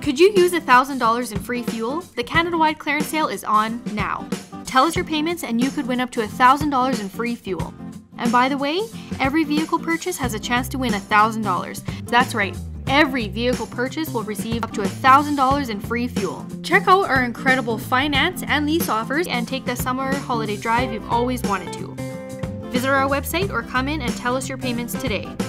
Could you use $1,000 in free fuel? The Canada-wide clearance sale is on now. Tell us your payments and you could win up to $1,000 in free fuel. And by the way, every vehicle purchase has a chance to win $1,000. That's right, every vehicle purchase will receive up to $1,000 in free fuel. Check out our incredible finance and lease offers and take the summer holiday drive you've always wanted to. Visit our website or come in and tell us your payments today.